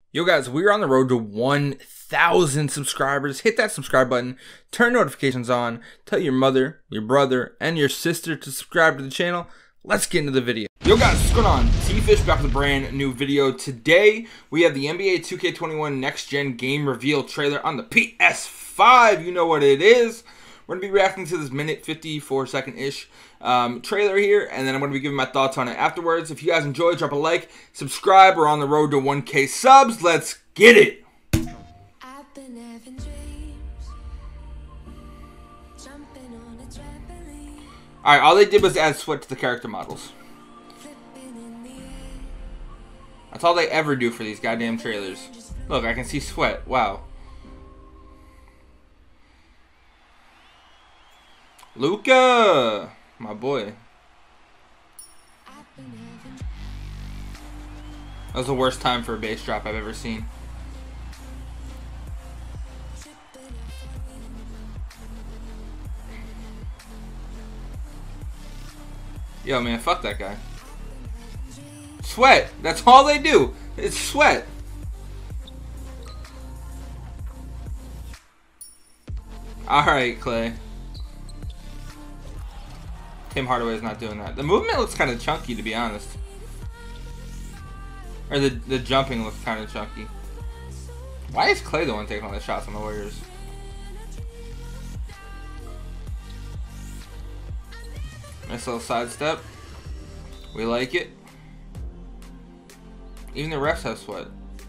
Yo guys, we're on the road to 1,000 subscribers. Hit that subscribe button, turn notifications on, tell your mother, your brother, and your sister to subscribe to the channel. Let's get into the video. Yo guys, what's going on? T-Fish back with a brand new video. Today, we have the NBA 2K21 Next Gen Game Reveal trailer on the PS5. You know what it is. We're going to be reacting to this minute 54-second-ish trailer here, and then I'm going to be giving my thoughts on it afterwards. If you guys enjoyed, drop a like, subscribe. We're on the road to 1K subs. Let's get it. I've been having dreams, jumping on a trampoline, Alright, all they did was add sweat to the character models. flipping in the air. That's all they ever do for these goddamn trailers. Look, I can see sweat. Wow. Luka! My boy. I've been having That was the worst time for a bass drop I've ever seen. tripping Yo, man, fuck that guy. Sweat! That's all they do! It's sweat! Alright, Clay. Tim Hardaway's not doing that. The movement looks kind of chunky, to be honest. Or the jumping looks kind of chunky. Why is Clay the one taking all the shots on the Warriors? Nice little sidestep. We like it. Even the refs have sweat.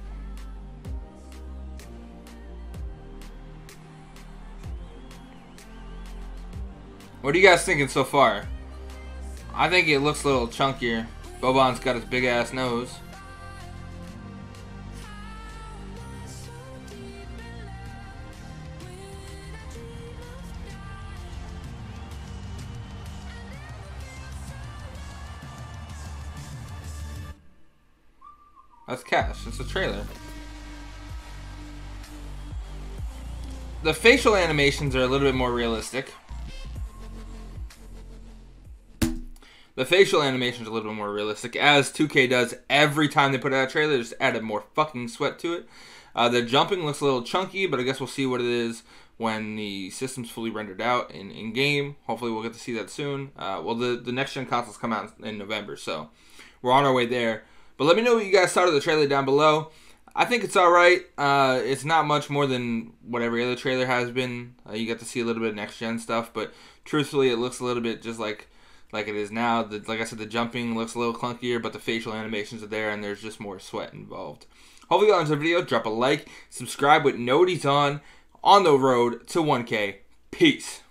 What are you guys thinking so far? I think it looks a little chunkier. Boban's got his big ass nose. That's cash. It's a trailer. The facial animations are a little bit more realistic. The facial animations are a little bit more realistic, as 2K does every time they put out a trailer. They just added more fucking sweat to it. The jumping looks a little chunky, but I guess we'll see what it is when the system's fully rendered out in game. Hopefully we'll get to see that soon. Well, the next gen consoles come out in November, so we're on our way there. But let me know what you guys thought of the trailer down below. I think it's alright. It's not much more than what every other trailer has been. You get to see a little bit of next gen stuff, but truthfully it looks a little bit just like it is now. Like I said, the jumping looks a little clunkier, but the facial animations are there, and there's just more sweat involved. Hopefully you enjoyed the video. Drop a like, subscribe with noties on the road to 1K. Peace.